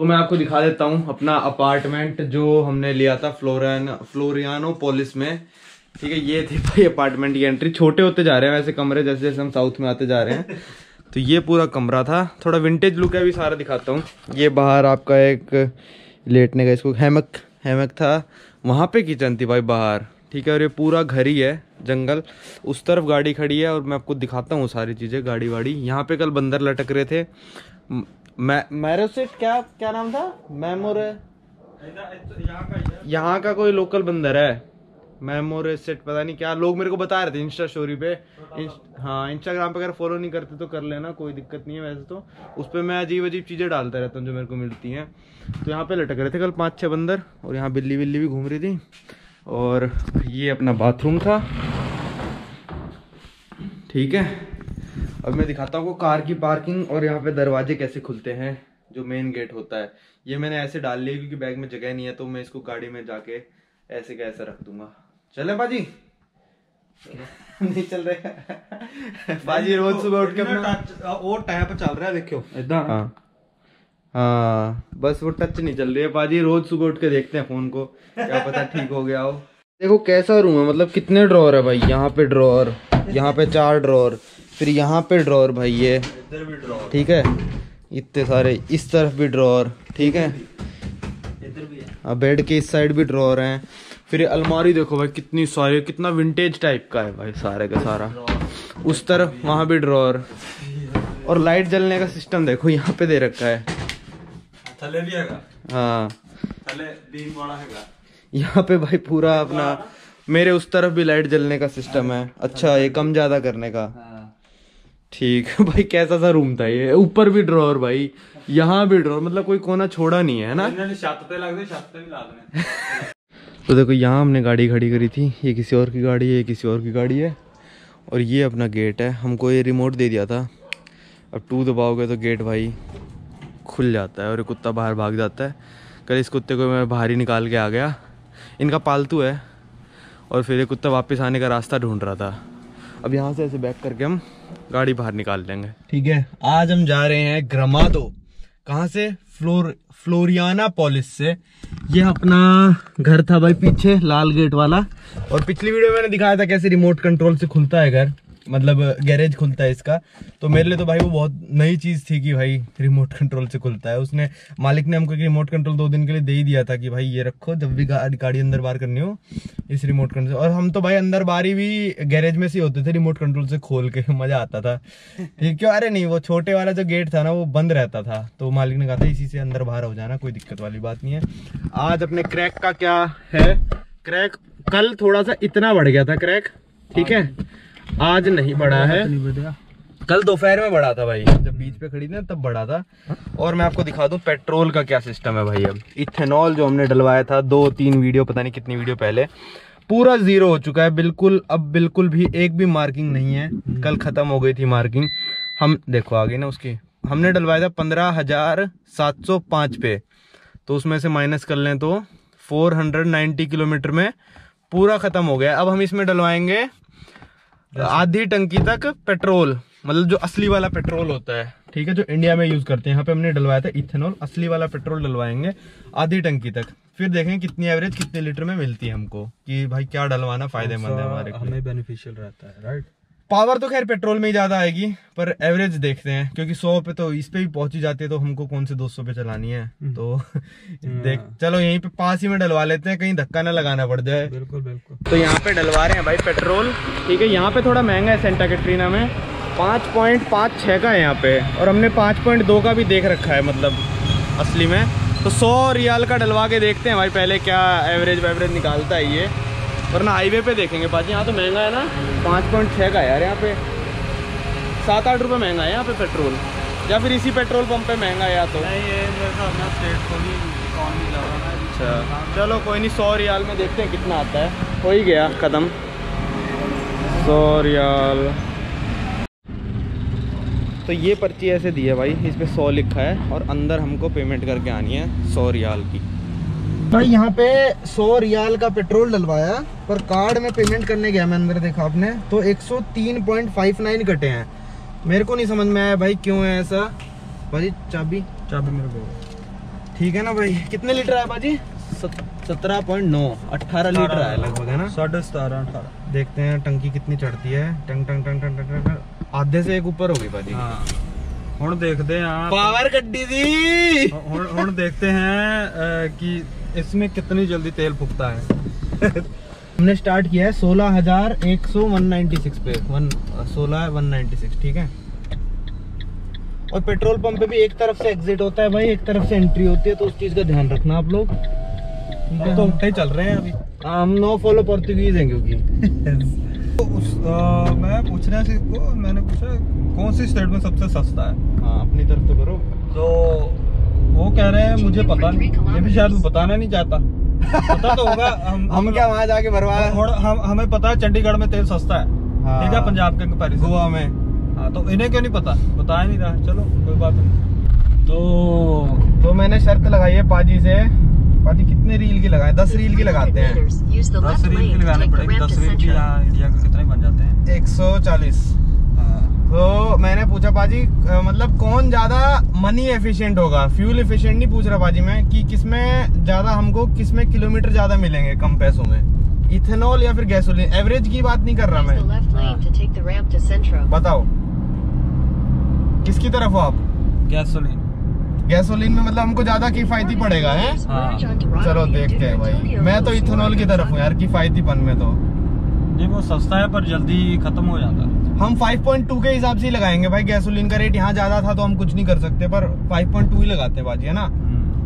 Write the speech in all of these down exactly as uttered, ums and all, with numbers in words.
तो मैं आपको दिखा देता हूँ अपना अपार्टमेंट जो हमने लिया था फ्लोरियान फ्लोरियानोपोलिस में। ठीक है, ये थी भाई अपार्टमेंट की एंट्री। छोटे होते जा रहे हैं वैसे कमरे, जैसे जैसे हम साउथ में आते जा रहे हैं। तो ये पूरा कमरा था, थोड़ा विंटेज लुक है, भी सारा दिखाता हूँ। ये बाहर आपका एक लेटने का इसको हैमक हैमक था, वहाँ पे किचन थी भाई बाहर। ठीक है, और ये पूरा घर ही है, जंगल। उस तरफ गाड़ी खड़ी है और मैं आपको दिखाता हूँ सारी चीज़ें, गाड़ी वाड़ी। यहाँ पे कल बंदर लटक रहे थे। मैरोसेट क्या क्या नाम था, मेमोर, यहाँ का कोई लोकल बंदर है, मेमोरेसेट पता नहीं क्या, लोग मेरे को बता रहे थे इंस्टा स्टोरी पे। हाँ, इंस्टाग्राम पे अगर फॉलो नहीं करते तो कर लेना, कोई दिक्कत नहीं है। वैसे तो उस पर मैं अजीब अजीब चीज़ें डालता रहता हूँ जो मेरे को मिलती हैं। तो यहाँ पे लटक रहे थे कल पाँच छः बंदर, और यहाँ बिल्ली बिल्ली भी घूम रही थी। और ये अपना बाथरूम था। ठीक है, अब मैं दिखाता हूँ कार की पार्किंग और यहाँ पे दरवाजे कैसे खुलते हैं, जो मेन गेट होता है। ये मैंने ऐसे डाल लिया क्योंकि बैग में जगह नहीं है, तो मैं इसको गाड़ी में जाके ऐसे का ऐसे रख दूंगा। चले बाजी? नहीं चल रहे बाजी, रोज सुबह उठ के अपना वो टैप चल रहा है, देखो इधर। हाँ हाँ, बस वो टच नहीं चल रही है बाजी। रोज सुबह उठ के देखते हैं फोन को, क्या पता ठीक हो गया हो। देखो कैसा रूम है, मतलब कितने ड्रॉर है भाई। यहाँ पे ड्रॉर, यहाँ पे चार ड्रॉर, फिर यहाँ पे ड्रॉर भाई, ये इधर भी ड्रॉर। ठीक है, इतने सारे, इस तरफ भी ड्रॉर। ठीक है, इधर भी है। बेड के इस साइड भी ड्रॉर हैं। फिर अलमारी देखो भाई कितनी सारी, कितना विंटेज टाइप का है भाई सारे का सारा। उस तरफ वहाँ भी ड्रॉर, और लाइट जलने का सिस्टम देखो यहाँ पे दे रखा है। थले भी हैगा। हाँ, थले बीम वाला हैगा। यहाँ पे भाई पूरा अपना, मेरे उस तरफ भी लाइट जलने का सिस्टम है। अच्छा, ये कम ज्यादा करने का। ठीक है भाई, कैसा सा रूम था ये। ऊपर भी ड्रॉर भाई, यहाँ भी ड्रॉर, मतलब कोई कोना छोड़ा नहीं है ना। छत पे लग छत पे भी ला देने। तो देखो यहाँ हमने गाड़ी खड़ी करी थी, ये किसी और की गाड़ी है, ये किसी और की गाड़ी है। और ये अपना गेट है, हमको ये रिमोट दे दिया था। अब टू दबाओगे तो गेट भाई खुल जाता है और ये कुत्ता बाहर भाग जाता है। कल इस कुत्ते को मैं बाहर ही निकाल के आ गया, इनका पालतू है। और फिर ये कुत्ता वापस आने का रास्ता ढूंढ रहा था। अब यहाँ से ऐसे बैक करके हम गाड़ी बाहर निकाल लेंगे। ठीक है, आज हम जा रहे हैं ग्रामादो। कहाँ से? फ्लोर फ्लोरियानोपोलिस से। ये अपना घर था भाई पीछे, लाल गेट वाला। और पिछली वीडियो में मैंने दिखाया था कैसे रिमोट कंट्रोल से खुलता है घर, मतलब गैरेज खुलता है इसका। तो मेरे लिए तो भाई वो बहुत नई चीज थी कि भाई रिमोट कंट्रोल से खुलता है। उसने, मालिक ने हमको रिमोट कंट्रोल दो दिन के लिए दे ही दिया था कि भाई ये रखो, जब भी गाड़ी गाड़ी अंदर बाहर करनी हो इस रिमोट कंट्रोल। और हम तो भाई अंदर बारी भी गैरेज में से होते थे, रिमोट कंट्रोल से खोल के मजा आता था। ठीक, क्यों? अरे नहीं, वो छोटे वाला जो गेट था ना वो बंद रहता था, तो मालिक ने कहा था इसी से अंदर बाहर हो जाना, कोई दिक्कत वाली बात नहीं है। आज अपने क्रैक का क्या है, क्रैक कल थोड़ा सा इतना बढ़ गया था क्रैक। ठीक है, आज नहीं बढ़ा है, कल दोपहर में बढ़ा था भाई, जब बीच पे खड़ी थी ना तब बढ़ा था। और मैं आपको दिखा दूं पेट्रोल का क्या सिस्टम है भाई। अब इथेनॉल जो हमने डलवाया था दो तीन वीडियो, पता नहीं कितनी वीडियो पहले, पूरा जीरो हो चुका है बिल्कुल। अब बिल्कुल भी एक भी मार्किंग नहीं है, कल खत्म हो गई थी मार्किंग। हम देखो आ गई ना उसकी, हमने डलवाया था पंद्रह हजार सात सौ पाँच पे, तो उसमें से माइनस कर लें तो फोर हंड्रेड नाइन्टी किलोमीटर में पूरा खत्म हो गया। अब हम इसमें डलवाएंगे आधी टंकी तक पेट्रोल, मतलब जो असली वाला पेट्रोल होता है। ठीक है, जो इंडिया में यूज करते हैं। यहाँ पे हमने डलवाया था इथेनॉल, असली वाला पेट्रोल डलवाएंगे आधी टंकी तक। फिर देखेंगे कितनी एवरेज कितने लीटर में मिलती है हमको, कि भाई क्या डलवाना फायदेमंद है हमारे, हमें बेनिफिशियल रहता है। राइट, पावर तो खैर पेट्रोल में ही ज्यादा आएगी, पर एवरेज देखते हैं, क्योंकि सौ पे तो इस पे भी पहुंची जाती है, तो हमको कौन से दो सौ पे चलानी है। तो देख, चलो यहीं पे पास ही में डलवा लेते हैं, कहीं धक्का ना लगाना पड़ जाए। बिल्कुल बिल्कुल। तो यहाँ पे डलवा रहे हैं भाई पेट्रोल। ठीक है, यहाँ पे थोड़ा महंगा है, सेंटा कैटरीना में पाँच पॉइंट पाँच छः का है यहाँ पे, और हमने पाँच पॉइंट दो का भी देख रखा है, मतलब असली में। तो सौ रियाल का डलवा के देखते हैं भाई पहले क्या एवरेज वेवरेज निकालता है ये, वरना हाईवे पे देखेंगे बाजी। यहाँ तो महंगा है ना, पाँच पॉइंट छः का है यार यहाँ पे, सात आठ रुपये महंगा है यहाँ पे पेट्रोल, या फिर इसी पेट्रोल पंप पे महंगा है या तो नहीं। ये अच्छा चलो कोई नहीं, सौ रियाल में देखते हैं कितना आता है। हो ही गया ख़त्म, सौ रियाल। तो ये पर्ची ऐसे दी है भाई, इस पे सौ लिखा है, और अंदर हमको पेमेंट करके आनी है सौ रियाल की। भाई यहाँ पे सौ रियाल का पेट्रोल डलवाया, पर कार्ड में पेमेंट करने गया मैं अंदर, देखा आपने तो एक सौ तीन पॉइंट फाइव नाइन कटे हैं। मेरे को नहीं समझ में आया भाई क्यों है ऐसा। भाई चाबी चाबी मेरे को ठीक है ना भाई। कितने लीटर है बाजी? सत्रह पॉइंट नौ, अठारह लीटर है लगभग, है ना? साढ़े सतारह अठारह। देखते हैं टंकी कितनी चढ़ती है। टंग टंग टंग टंग टंग टंग, आधे से एक ऊपर होगी बाजी। हाँ हुण देखते हैं आप, पावर गड्डी दी। हुण हुण देखते हैं अ, कि इसमें कितनी जल्दी तेल फूकता है। हमने स्टार्ट किया है सोलह हजार एक सौ वन नाइन्टी सिक्स पे, वन सोलह वन नाइन्टी सिक्स, ठीक है। और पेट्रोल पंप पे भी एक तरफ से एग्जिट होता है भाई, एक तरफ से एंट्री होती है, तो उस चीज का ध्यान रखना आप लोग। हम तो उल्टे चल रहे हैं अभी। हम नो फॉलो पोर्तुगीज हैं क्योंकि तो उस आ, मैं पूछ रहा था इसको, मैंने पूछा कौन सी स्टेट में सबसे सस्ता है। हाँ अपनी तरफ तो करो। तो वो कह रहे हैं मुझे पता नहीं, ये भी शायद वो बताना नहीं चाहता। पता तो होगा। हम हम क्या वहाँ जाके भरवा, और हम हमें पता है चंडीगढ़ में तेल सस्ता है, हाँ। ठीक है, पंजाब के कंपैरिजन गोवा में। हाँ तो इन्हें क्यों नहीं पता, बताया नहीं रहा। चलो कोई बात नहीं। तो तो मैंने शर्त लगाई है पाजी से। पाजी कितने रील की लगाए? दस रील की लगाते हैं। दस रील की लगाने पड़ेगी। दस रील की यहाँ इंडिया के कितने बन जाते हैं? एक सौ चालीस। तो मैंने पूछा पाजी मतलब कौन ज्यादा मनी एफिशिएंट होगा, फ्यूल एफिशिएंट नहीं पूछ रहा पाजी मैं, कि किसमें ज्यादा हमको किसमें किलोमीटर ज्यादा मिलेंगे कम पैसों में, इथेनॉल या फिर गैसोलीन। एवरेज की बात नहीं कर रहा मैं, बताओ किसकी तरफ हो आप? गैसोलीन। गैसोलीन में मतलब हमको ज्यादा किफायती पड़ेगा है। हाँ। चलो देखते हैं भाई। मैं तो इथेनॉल की तरफ हूँ यार, किफायतीपन में तो। जी वो सस्ता है पर जल्दी खत्म हो जाता है। हम पाँच पॉइंट दो के हिसाब से ही लगाएंगे भाई। गैसोलीन का रेट यहाँ ज्यादा था तो हम कुछ नहीं कर सकते, पर पाँच पॉइंट दो ही लगाते हैं बाजी, है ना।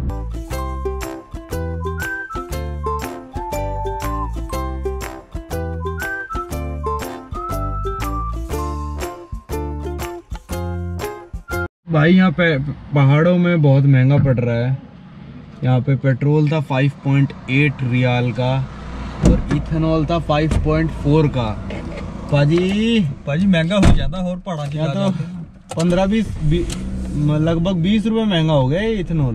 भाई यहाँ पे पहाड़ों में बहुत महंगा पड़ रहा है। यहाँ पे पेट्रोल था पाँच पॉइंट आठ रियाल का और इथेनॉल था पाँच पॉइंट चार का। पाजी पाजी महंगा हो जाता और पड़ा की तो पंद्रह बीस लगभग बीस रुपए महंगा हो गया ये इथेनॉल।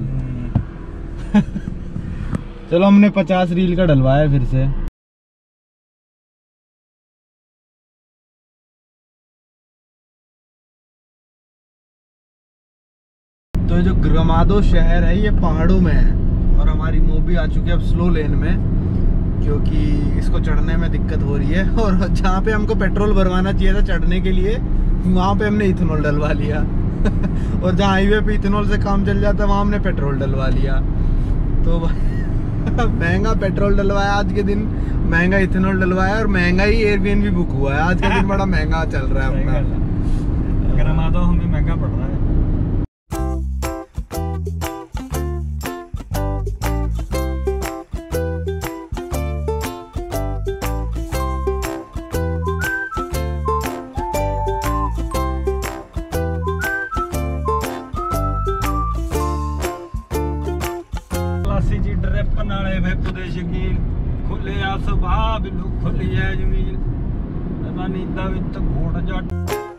चलो हमने पचास रील का डलवाया फिर से। तो जो ग्रामादो शहर है ये पहाड़ों में है और हमारी मोबी आ चुकी है अब स्लो लेन में, क्योंकि इसको चढ़ने में दिक्कत हो रही है। और जहाँ पे हमको पेट्रोल भरवाना चाहिए था चढ़ने के लिए, वहाँ पे हमने इथेनॉल डलवा लिया। और जहाँ हाईवे पे इथेनॉल से काम चल जाता है वहाँ हमने पेट्रोल डलवा लिया। तो महंगा पेट्रोल डलवाया आज के दिन, महंगा इथेनॉल डलवाया और महंगा ही एयरबीएनबी बुक हुआ है आज का दिन। बड़ा महंगा चल रहा है अपना। ग्रामादो हमें महंगा पड़ रहा है। खुले सुभा बिलू खुली है जमीन नींदा विच घोड़ जट।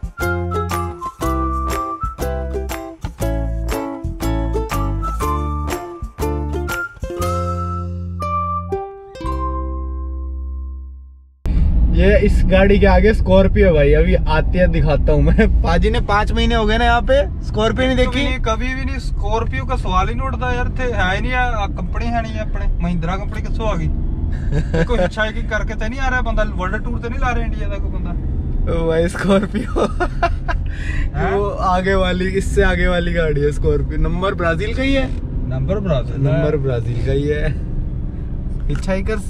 ये इस गाड़ी के आगे स्कॉर्पियो भाई अभी आती है, दिखाता हूँ मैं। पाजी ने पांच महीने हो गए ना यहाँ पे, स्कॉर्पियो नहीं देखी कभी, कभी भी नहीं। स्कॉर्पियो का सवाल ही नहीं उठता यार। थे है ही नहीं, कंपनी है नहीं अपने। महिंद्रा कंपनी किसो आ गई? कोई अच्छा है कि करके तो नहीं आ रहा है बंदा, वर्ल्ड टूर तो नहीं ला रहे इंडिया का कोई बंदा। ओ भाई स्कॉर्पियो वो आगे वाली, इससे आगे वाली गाड़ी है स्कॉर्पियो। नंबर ब्राजील का ही है। नंबर ब्राजील नंबर ब्राजील का ही है। हिचहाइकर्स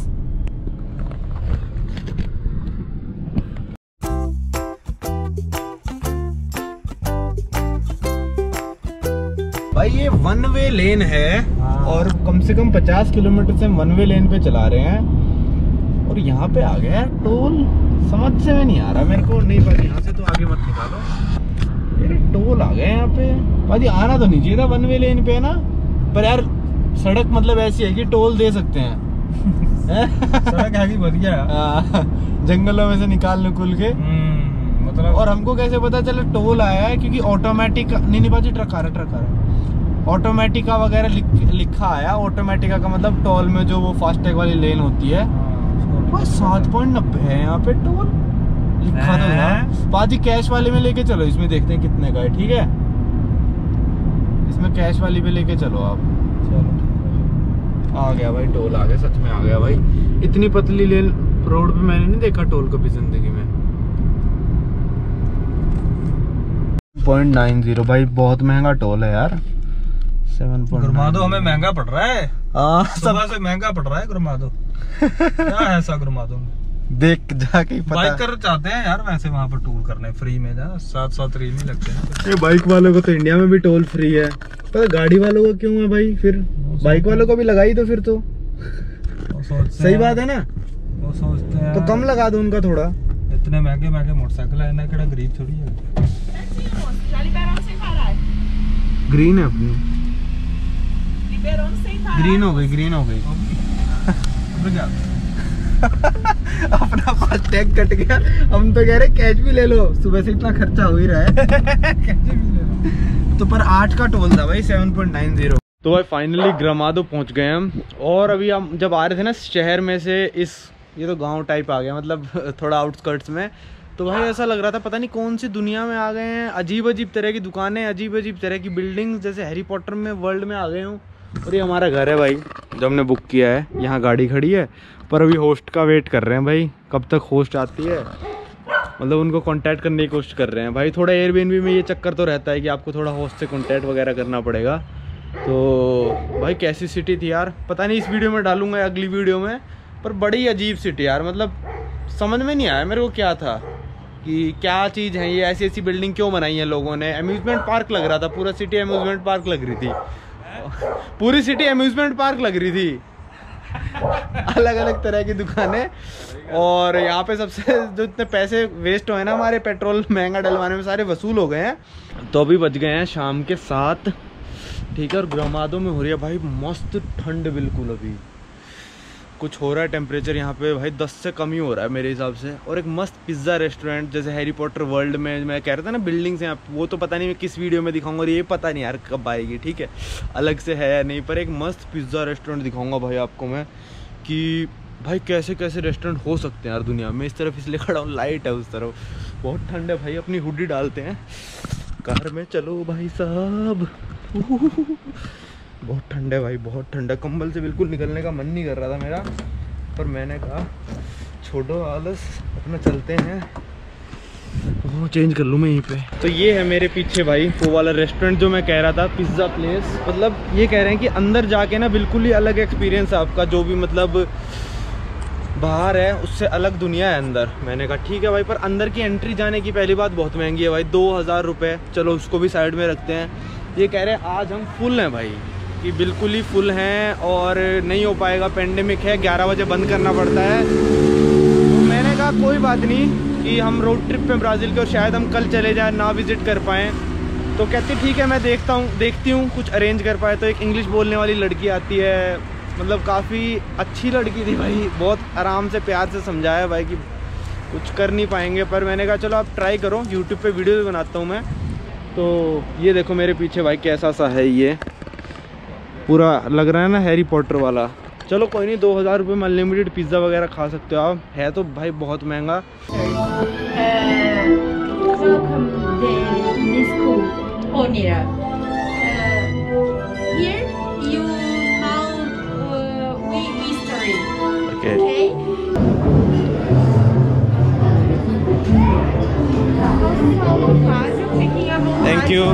भाई ये वन वे लेन है और कम से कम पचास किलोमीटर से वन वे लेन पे चला रहे हैं। और यहाँ पे आ गया टोल, समझ से में नहीं आ रहा मेरे को। नहीं भाई यहाँ से तो आगे मत निकालो, ये टोल आ गया यहाँ पे। भाई आना तो नहीं चाहिए था वन वे लेन पे ना, पर यार सड़क मतलब ऐसी है कि टोल दे सकते हैं। सड़क है कि बढ़िया, जंगलों में से निकाल निकुल के मतलब। और हमको कैसे पता चला टोल आया है? क्योंकि ऑटोमेटिक नहीं नहीं बाजी ट्रक आ रहा ट्रक आ रहा ऑटोमेटिका वगैरह लिख, लिखा आया। ऑटोमेटिका का मतलब टोल में जो वो फास्टैग वाली लेन होती है वो सात पॉइंट नब्बे है यहाँ पे टोल लिखा तो था। बाजी कैश वाले में लेके चलो, इसमें देखते हैं कितने का है। ठीक है इसमें कैश वाली पे लेके चलो आप। आ गया भाई, टोल आ गया, सच में आ गया भाई। इतनी पतली लेन रोड पे मैंने नहीं देखा टोल कभी जिंदगी में। पॉइंट नाइन जीरो भाई, बहुत महंगा टोल है यार। सेवन पॉइंट गुरमादो हमें महंगा पड़ रहा है। हाँ, सुबह से महंगा पड़ रहा है गुरमादो। क्या है ऐसा गुरमादो में? देख जाके ही पता। बाइकर चाहते हैं यार वैसे वहाँ पर टूर करने फ्री में, ना सात सात रियल नहीं लगते हैं। ये बाइक वालों को तो इंडिया में भी टोल फ्री है, पर गाड़ी वालों को क्यों है भाई? फिर बाइक वालों को भी लगाई तो फिर तो सही बात है ना। वो सोचते हैं तो कम लगा दो उनका थोड़ा। इतने महंगे महंगे मोटरसाइकिल है ना, केड़ा गरीब थोड़ी है। ग्रीन है अपनी, ग्रीन हो गई, ग्रीन हो गई। अपना फास्टैग कट गया। हम तो कह रहे कैश भी ले लो, सुबह से इतना खर्चा हो ही रहा है। कैश भी ले लो। तो पर आठ का टोल था भाई, सेवन पॉइंट नाइन जीरो। तो भाई फाइनली ग्रामादो पहुंच गए हम। और अभी हम जब आ रहे थे ना शहर में से, इस ये तो गांव टाइप आ गया, मतलब थोड़ा आउटस्कर्ट्स में, तो भाई ऐसा लग रहा था पता नहीं कौन सी दुनिया में आ गए हैं। अजीब अजीब तरह की दुकानें, अजीब अजीब तरह की बिल्डिंग्स, जैसे हैरी पॉटर में वर्ल्ड में आ गए हूँ। और ये हमारा घर है भाई जो हमने बुक किया है। यहाँ गाड़ी खड़ी है, पर अभी होस्ट का वेट कर रहे हैं भाई, कब तक होस्ट आती है, मतलब उनको कांटेक्ट करने की कोशिश कर रहे हैं भाई। थोड़ा एयरबीएनबी में ये चक्कर तो रहता है कि आपको थोड़ा होस्ट से कांटेक्ट वगैरह करना पड़ेगा। तो भाई कैसी सिटी थी यार, पता नहीं इस वीडियो में डालूंगा या अगली वीडियो में, पर बड़ी अजीब सिटी यार। मतलब समझ में नहीं आया मेरे को क्या था, कि क्या चीज़ है ये, ऐसी ऐसी बिल्डिंग क्यों बनाई है लोगों ने। अम्यूजमेंट पार्क लग रहा था, पूरा सिटी अम्यूजमेंट पार्क लग रही थी, पूरी सिटी अम्यूजमेंट पार्क लग रही थी। अलग अलग तरह की दुकानें। और यहाँ पे सबसे जो इतने पैसे वेस्ट हुए ना हमारे पेट्रोल महंगा डलवाने में, सारे वसूल हो गए हैं। तो अभी बज गए हैं शाम के सात, ठीक है। और ग्रामादो में हो रही है भाई मस्त ठंड, बिल्कुल अभी कुछ हो रहा है टेम्परेचर यहाँ पे भाई दस से कम ही हो रहा है मेरे हिसाब से। और एक मस्त पिज़्ज़ा रेस्टोरेंट, जैसे हैरी पॉटर वर्ल्ड में मैं कह रहा था ना बिल्डिंग्स हैं, वो तो पता नहीं मैं किस वीडियो में दिखाऊंगा, और ये पता नहीं यार कब आएगी, ठीक है, अलग से है या नहीं। पर एक मस्त पिज़्ज़ा रेस्टोरेंट दिखाऊंगा भाई आपको मैं, कि भाई कैसे कैसे रेस्टोरेंट हो सकते हैं यार दुनिया में। इस तरफ इसलिए खड़ा हूँ, लाइट है उस तरफ, बहुत ठंड है भाई। अपनी हुडी डालते हैं, कार में चलो भाई साहब। बहुत ठंड है भाई, बहुत ठंड है। कंबल से बिल्कुल निकलने का मन नहीं कर रहा था मेरा, पर मैंने कहा छोड़ो आलस, अपना चलते हैं। वो चेंज कर लूँ मैं यहीं पे। तो ये है मेरे पीछे भाई वो वाला रेस्टोरेंट जो मैं कह रहा था, पिज़्ज़ा प्लेस। मतलब ये कह रहे हैं कि अंदर जाके ना बिल्कुल ही अलग एक्सपीरियंस है आपका, जो भी मतलब बाहर है उससे अलग दुनिया है अंदर। मैंने कहा ठीक है भाई, पर अंदर की एंट्री जाने की पहली बात बहुत महंगी है भाई, दो हज़ार रुपये। चलो उसको भी साइड में रखते हैं। ये कह रहे हैं आज हम फुल हैं भाई, कि बिल्कुल ही फुल हैं और नहीं हो पाएगा, पेंडेमिक है, ग्यारह बजे बंद करना पड़ता है। तो मैंने कहा कोई बात नहीं, कि हम रोड ट्रिप पे ब्राज़ील के, और शायद हम कल चले जाएं, ना विज़िट कर पाएँ। तो कहती ठीक है मैं देखता हूँ देखती हूँ कुछ अरेंज कर पाए। तो एक इंग्लिश बोलने वाली लड़की आती है, मतलब काफ़ी अच्छी लड़की थी भाई, बहुत आराम से प्यार से समझाया भाई कि कुछ कर नहीं पाएंगे। पर मैंने कहा चलो आप ट्राई करो, यूट्यूब पे वीडियो भी बनाता हूँ मैं। तो ये देखो मेरे पीछे भाई कैसा सा है, ये पूरा लग रहा है ना हैरी पॉटर वाला। चलो कोई नहीं, दो हज़ार रुपये में अनलिमिटेड पिज़्ज़ा वगैरह खा सकते हो आप, है तो भाई बहुत महंगा। Thank you.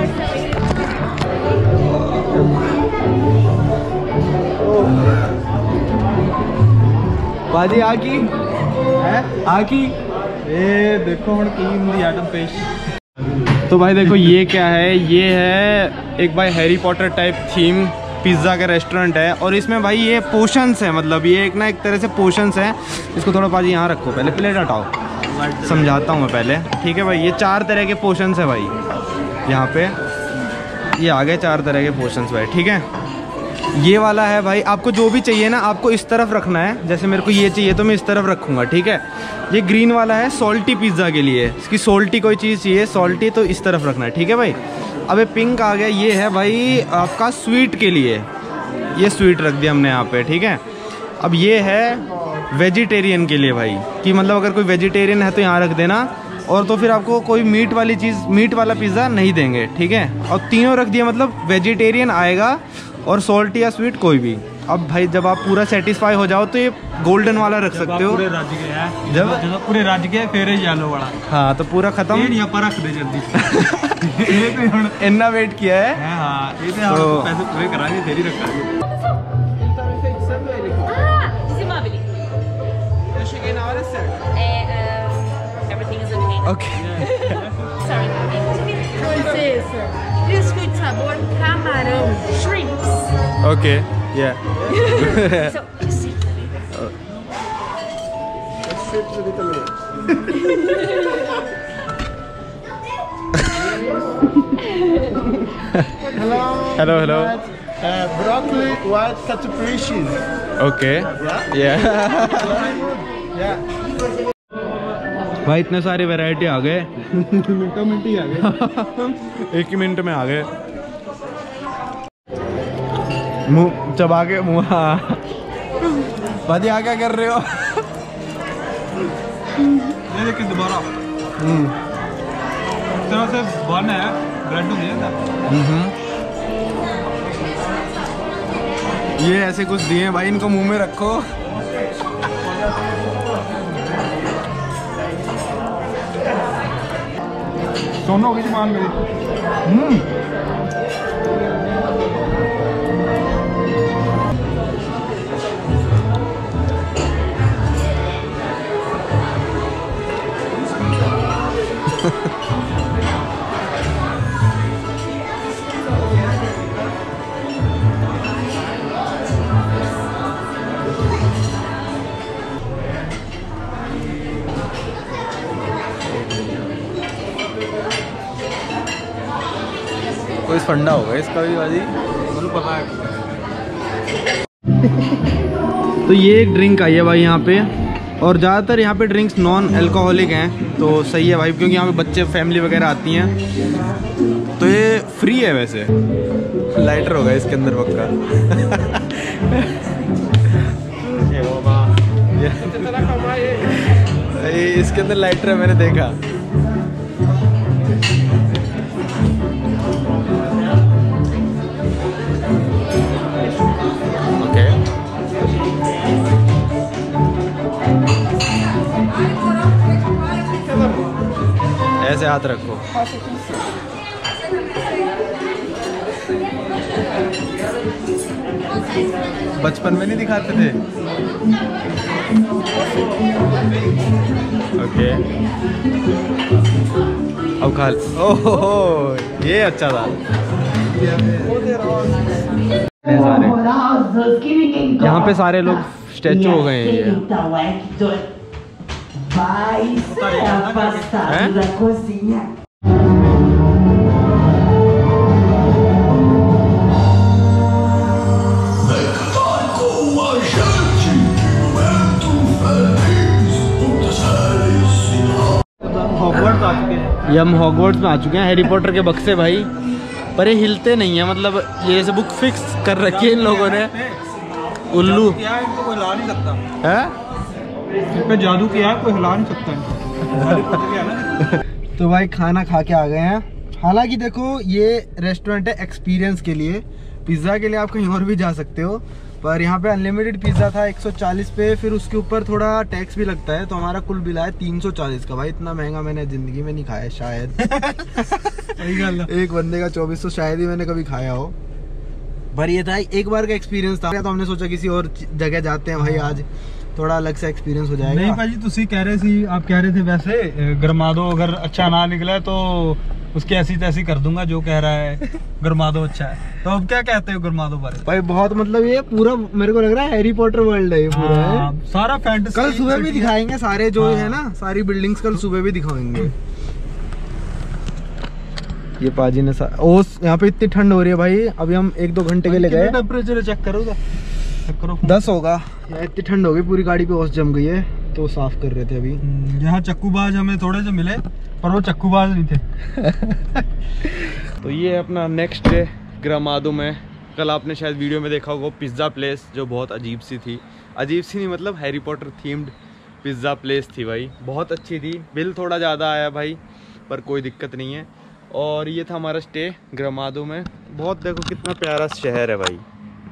बाजी आकी है, आकी ए देखो हम टीम दी आइटम पेश। तो भाई देखो ये क्या है, ये है एक भाई Harry Potter type theme pizza का रेस्टोरेंट है। और इसमें भाई ये पोर्शंस है, मतलब ये एक ना एक तरह से पोर्शंस है। इसको थोड़ा बाजी यहाँ रखो, पहले प्लेट हटाओ, समझाता हूँ मैं पहले, ठीक है भाई। ये चार तरह के पोर्शंस है भाई, यहाँ पे ये आ गए चार तरह के पोर्शंस भाई, ठीक है। ये वाला है भाई, आपको जो भी चाहिए ना आपको इस तरफ रखना है। जैसे मेरे को ये चाहिए तो मैं इस तरफ रखूँगा, ठीक है। ये ग्रीन वाला है सॉल्टी पिज़्ज़ा के लिए, इसकी सॉल्टी कोई चीज़ चाहिए सॉल्टी तो इस तरफ रखना है, ठीक है भाई। अब ये पिंक आ गया, ये है भाई आपका स्वीट के लिए, ये स्वीट रख दिया हमने यहाँ पे, ठीक है। अब ये है वेजिटेरियन के लिए भाई, कि मतलब अगर कोई वेजिटेरियन है तो यहाँ रख देना, और तो फिर आपको कोई मीट वाली चीज़, मीट वाला पिज़्ज़ा नहीं देंगे, ठीक है। और तीनों रख दिया, मतलब वेजिटेरियन आएगा और सॉल्टी या स्वीट कोई भी। अब भाई जब आप पूरा सेटिस्फाई हो जाओ तो ये गोल्डन वाला रख सकते हो। पूरे राज्य के है जब जब पूरे राज्य के फिर येलो वाला। हाँ तो पूरा खत्म। ये नहीं पर रख दे जल्दी। ये तो हुन इतना वेट किया है। हां ये तो तो पैसे पूरे कराएंगे तेरी रखा। Okay Biscuit sabor camarão, shrimps. Okay yeah So, you see. Hello. Hello hello Uh, broccoli, white catupiry cheese. Okay yeah Yeah. भाई इतने सारे वैरायटी आ गए। मिनटों मिनट ही आ गए। एक ही मिनट में आ गए। मुंह चबा के मुंह। भाजी आ क्या कर रहे हो? ये देखिए दोबारा तरह से बन है ब्रेड नहीं है। ये ऐसे कुछ दिए भाई, इनको मुंह में रखो। सोनों की जुबान मेरी। कोई फंडा होगा इसका भी भाजी, मुझे पता है। तो ये एक ड्रिंक आई है भाई यहाँ पे, और ज़्यादातर यहाँ पे ड्रिंक्स नॉन अल्कोहलिक हैं तो सही है भाई, क्योंकि यहाँ पे बच्चे फैमिली वगैरह आती हैं। तो ये फ्री है वैसे। लाइटर होगा इसके अंदर पक्का। ये इसके अंदर लाइटर है, मैंने देखा। ऐसे हाथ रखो। बचपन में नहीं दिखाते थे? ओके अब खा। ओहो ये अच्छा था। यहाँ पे सारे लोग स्टैचू हो गए हैं ये। Vai ser afastado da cozinha. Hogwarts आ चुके हैं। ये हम हॉगवर्ट्स में आ चुके हैं। हैरी पॉटर के बक्से भाई, पर ये हिलते नहीं है, मतलब ये जैसे बुक फिक्स कर रखी है इन लोगों ने। उल्लू क्या है, इनको कोई हिला नहीं सकता है। इस पे जादू किया है, कोई हिला नहीं सकता इनको। तो भाई खाना खा के आ गए हैं। हालांकि देखो ये रेस्टोरेंट है एक्सपीरियंस के लिए, पिज़्ज़ा के लिए आप कहीं और भी जा सकते हो, पर यहाँ पे अनलिमिटेड पिज़्ज़ा था एक सौ चालीस पे, फिर उसके ऊपर थोड़ा टैक्स भी लगता है, तो हमारा कुल बिल आया तीन सौ चालीस का। भाई इतना महंगा मैंने जिंदगी में नहीं खाया शायद। एक बंदे का चौबीस सौ शायद ही मैंने कभी खाया हो। पर ये था एक बार का एक्सपीरियंस था, तो हमने सोचा किसी और जगह जाते हैं भाई, आज थोड़ा अलग सा एक्सपीरियंस हो जाएगा। नहीं भाजी तुसी कह रहे थे, आप कह रहे थे वैसे गरमा दो, अगर अच्छा ना निकला तो उसकी ऐसी तैसी कर दूंगा जो कह रहा है गरमा दो अच्छा है। तो अब क्या कहते हो गरमा दो बारे? भाई बहुत मतलब ये पूरा मेरे को लग रहा है हैरी पॉटर वर्ल्ड है ये पूरा। हाँ, है सारा फैंटेसी। कल सुबह भी दिखाएंगे सारे जो हाँ। है ना, सारी बिल्डिंग्स कल सुबह भी दिखाएंगे। ये पाजी ने ओस, यहाँ पे इतनी ठंड हो रही है भाई, अभी हम एक दो घंटे के लिए गए। टेम्परेचर चेक करो चेक करो दस होगा। यहाँ इतनी ठंड हो गई, पूरी गाड़ी पे ओस जम गई है, तो साफ कर रहे थे अभी। यहाँ चक्कूबाज हमें थोड़े से मिले, पर वो चक्कूबाज नहीं थे। तो ये अपना नेक्स्ट डे ग्रामादो में। कल आपने शायद वीडियो में देखा होगा पिज़्ज़ा प्लेस, जो बहुत अजीब सी थी। अजीब सी नहीं मतलब Harry Potter themed pizza place थी भाई, बहुत अच्छी थी। बिल थोड़ा ज़्यादा आया भाई, पर कोई दिक्कत नहीं है। और ये था हमारा स्टे ग्रामादो में। बहुत देखो कितना प्यारा शहर है भाई,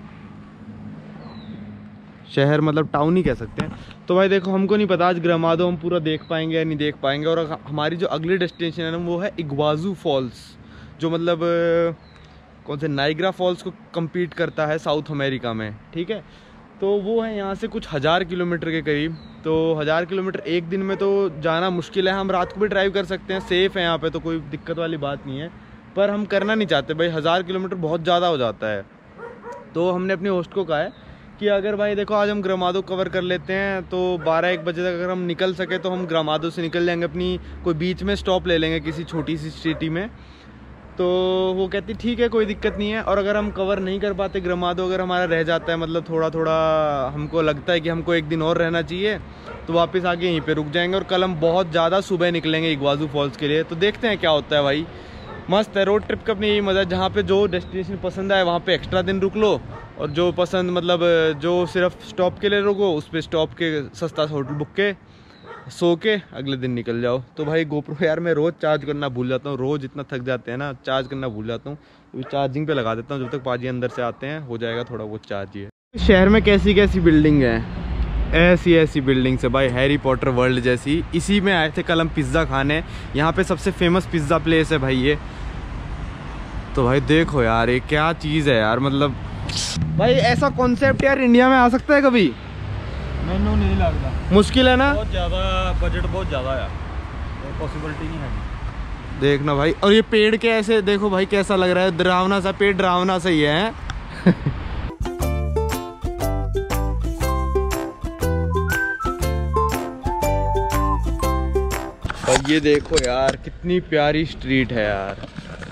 शहर मतलब टाउन ही कह सकते हैं। तो भाई देखो हमको नहीं पता आज ग्रामादो हम पूरा देख पाएंगे या नहीं देख पाएंगे। और हमारी जो अगली डेस्टिनेशन है ना वो है इग्वाजू फॉल्स, जो मतलब कौन से नाइग्रा फॉल्स को compete करता है साउथ अमेरिका में, ठीक है। तो वो है यहाँ से कुछ हज़ार किलोमीटर के करीब। तो हज़ार किलोमीटर एक दिन में तो जाना मुश्किल है। हम रात को भी ड्राइव कर सकते हैं, सेफ़ है यहाँ पे, तो कोई दिक्कत वाली बात नहीं है। पर हम करना नहीं चाहते भाई, हज़ार किलोमीटर बहुत ज़्यादा हो जाता है। तो हमने अपने होस्ट को कहा है कि अगर भाई देखो आज हम ग्रामादो कवर कर लेते हैं तो बारह एक बजे तक अगर हम निकल सके तो हम ग्रामादो से निकल जाएंगे, अपनी कोई बीच में स्टॉप ले लेंगे किसी छोटी सी सिटी में। तो वो कहती ठीक है कोई दिक्कत नहीं है। और अगर हम कवर नहीं कर पाते ग्रामादो, अगर हमारा रह जाता है मतलब थोड़ा थोड़ा हमको लगता है कि हमको एक दिन और रहना चाहिए, तो वापस आके यहीं पे रुक जाएंगे। और कल हम बहुत ज़्यादा सुबह निकलेंगे इग्वाजू फॉल्स के लिए। तो देखते हैं क्या होता है भाई, मस्त है रोड ट्रिप का अपनी यही मज़ा है। जहाँ पे जो डेस्टिनेशन पसंद आए वहाँ पे एक्स्ट्रा दिन रुक लो, और जो पसंद मतलब जो सिर्फ स्टॉप के लिए रुको उस पर स्टॉप के सस्ता होटल बुक के सो के अगले दिन निकल जाओ। तो भाई गोप्रो यार मैं रोज़ चार्ज करना भूल जाता हूँ, रोज़ इतना थक जाते हैं ना, चार्ज करना भूल जाता हूँ। तो चार्जिंग पे लगा देता हूँ, जब तक पाजी अंदर से आते हैं हो जाएगा थोड़ा बहुत चार्ज ही है। शहर में कैसी कैसी बिल्डिंग है, ऐसी ऐसी बिल्डिंग्स है भाई, हैरी पॉटर वर्ल्ड जैसी। इसी में आए थे कल हम पिज़्ज़ा खाने, यहाँ पे सबसे फेमस पिज़्ज़ा प्लेस है भाई ये। तो भाई देखो यार ये क्या चीज़ है यार, मतलब भाई ऐसा कॉन्सेप्ट यार इंडिया में आ सकता है कभी? मैनू नहीं लगता, मुश्किल है ना, बहुत ज़्यादा बजट बहुत ज़्यादा है, पॉसिबिलिटी नहीं है। देखना भाई। और ये पेड़ के ऐसे देखो भाई कैसा लग रहा है, डरावना सा पेड़, डरावना सा ही है। और ये देखो यार कितनी प्यारी स्ट्रीट है यार,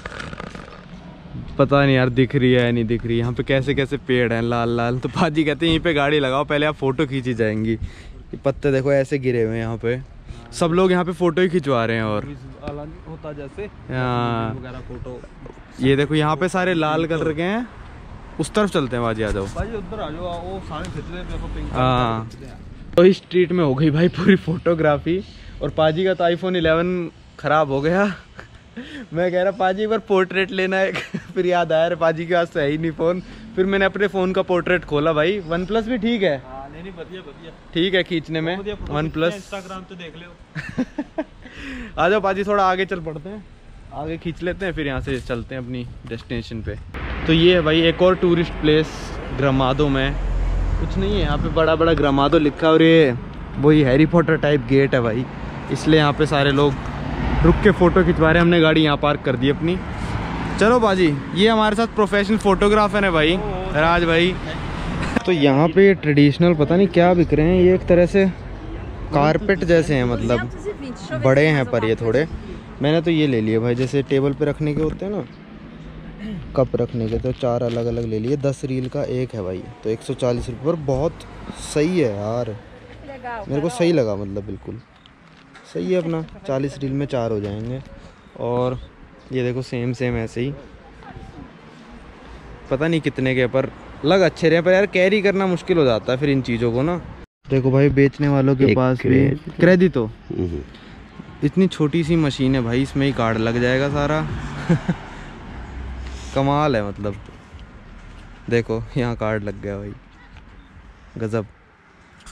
पता नहीं यार दिख रही है नहीं दिख रही। यहाँ पे कैसे कैसे पेड़ हैं लाल लाल। तो पाजी कहते हैं यहीं पे गाड़ी लगाओ, पहले आप फोटो खींची जाएंगी। ये पत्ते देखो ऐसे गिरे हुए हैं यहाँ पे, सब लोग यहाँ पे फोटो ही खिंचवा रहे हैं। और होता जैसे हाँ फोटो, ये देखो यहाँ पे सारे लाल कलर के हैं। उस तरफ चलते हैं बाजी, आ जाओ भाई उधर आ जाओ, वो सारे खिंच रहे हैं। हाँ तो इस स्ट्रीट में हो गई भाई पूरी फोटोग्राफी। और पाजी का तो आईफोन इलेवन खराब हो गया। मैं कह रहा पाजी एक बार पोर्ट्रेट लेना है। फिर याद आया रे पाजी के पास तो है ही नहीं फ़ोन। फिर मैंने अपने फ़ोन का पोर्ट्रेट खोला भाई। वन प्लस भी ठीक है, हाँ, नहीं नहीं बढ़िया बढ़िया ठीक है खींचने में। वन प्लस इंस्टाग्राम पे देख लो। आ जाओ पाजी थोड़ा आगे चल पड़ते हैं, आगे खींच लेते हैं, फिर यहाँ से चलते हैं अपनी डेस्टिनेशन पे। तो ये है भाई एक और टूरिस्ट प्लेस ग्रामादो में। कुछ नहीं है यहाँ पे, बड़ा बड़ा ग्रामादो लिखा है। और ये वही हैरी पॉटर टाइप गेट है भाई, इसलिए यहाँ पे सारे लोग रुक के फ़ोटो खिंचवा रहे हैं। हमने गाड़ी यहाँ पार्क कर दी अपनी। चलो बाजी, ये हमारे साथ प्रोफेशनल फोटोग्राफर है भाई राज भाई। तो यहाँ पे ट्रेडिशनल पता नहीं क्या बिक रहे हैं, ये एक तरह से कारपेट जैसे हैं, मतलब बड़े हैं पर ये थोड़े। मैंने तो ये ले लिए भाई, जैसे टेबल पे रखने के होते हैं ना, कप रखने के, तो चार अलग अलग ले लिए। दस रील का एक है भाई, तो एक सौ चालीस रुपये पर बहुत सही है यार, मेरे को सही लगा, मतलब बिल्कुल सही है अपना। चालीस रील में चार हो जाएंगे। और ये देखो सेम सेम ऐसे ही, पता नहीं कितने के, पर लग अच्छे रहे। पर यार कैरी करना मुश्किल हो जाता है फिर इन चीज़ों को ना। देखो भाई बेचने वालों के पास भी क्रेडिट हो, इतनी छोटी सी मशीन है भाई, इसमें ही कार्ड लग जाएगा सारा। कमाल है मतलब। देखो यहाँ कार्ड लग गया भाई, गजब।